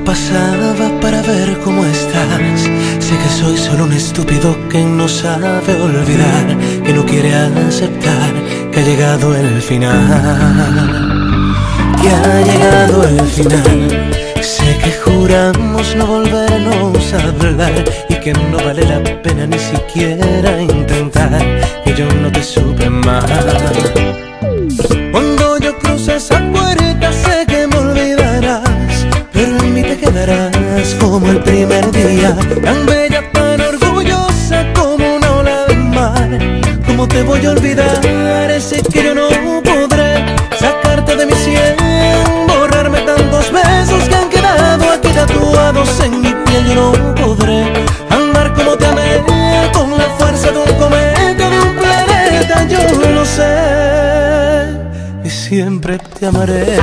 pasaba para ver cómo estás. Sé que soy solo un estúpido que no sabe olvidar, que no quiere aceptar que ha llegado el final, que ha llegado el final. Sé que juramos no volvernos a hablar y que no vale la pena ni siquiera intentar, que yo no te supe mal. Cuando yo cruce esa puerta sé que me olvidarás, pero en mí te quedarás como el primer día, tan bella, tan orgullosa como una ola de mar. ¿Cómo te voy a olvidar? Sé que yo no podré sacarte de mi sien, borrarme tantos besos que han quedado aquí tatuados en mi piel. Yo no podré amar como te amé, con la fuerza de un cometa, de un planeta. Yo lo sé y siempre te amaré.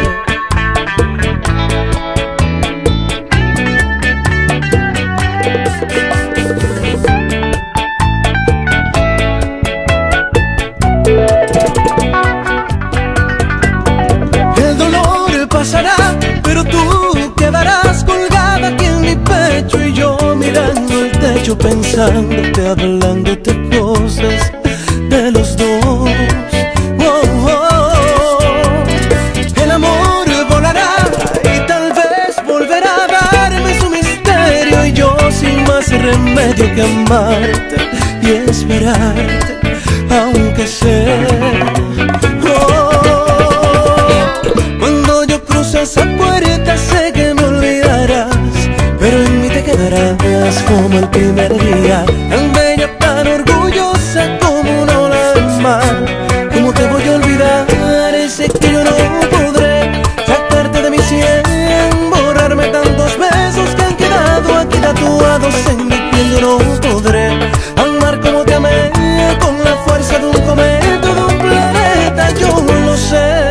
Pero tú quedarás colgada aquí en mi pecho y yo mirando el techo, pensándote, hablándote cosas de los dos. Oh, oh. El amor volará y tal vez volverá a darme su misterio, y yo sin más remedio que amarte y esperarte, aunque sé. Esa puerta sé que me olvidarás, pero en mí te quedarás como el primer día, tan bella, tan orgullosa como una ola del mar. ¿Cómo te voy a olvidar? Sé que yo no podré sacarte de mi sien, borrarme tantos besos que han quedado aquí tatuados en mi piel. Yo no podré amar como te amé, con la fuerza de un cometa, de un planeta. Yo lo sé.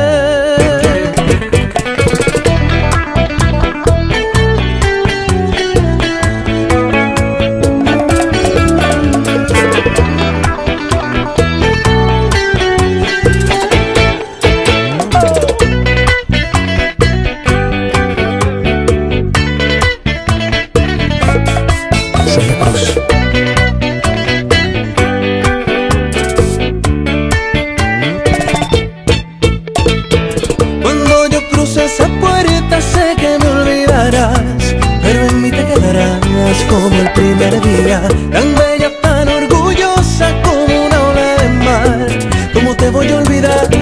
Cuando yo cruce esa puerta sé que me olvidarás, pero en mí te quedarás como el primer día, tan bella, tan orgullosa como una ola de mar. ¿Cómo te voy a olvidar?